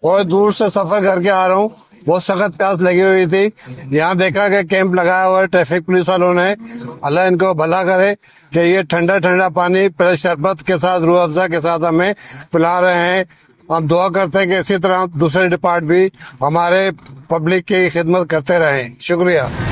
बहुत दूर से सफर करके आ रहा हूँ, बहुत सख्त प्यास लगी हुई थी। यहाँ देखा कि कैंप लगाया हुआ है ट्रैफिक पुलिस वालों ने। अल्लाह इनको भला करे कि ये ठंडा ठंडा पानी पहले शरबत के साथ, रूह अफ़ज़ा के साथ हमें पिला रहे हैं। हम दुआ करते हैं कि इसी तरह दूसरे डिपार्ट भी हमारे पब्लिक की खिदमत करते रहें। शुक्रिया।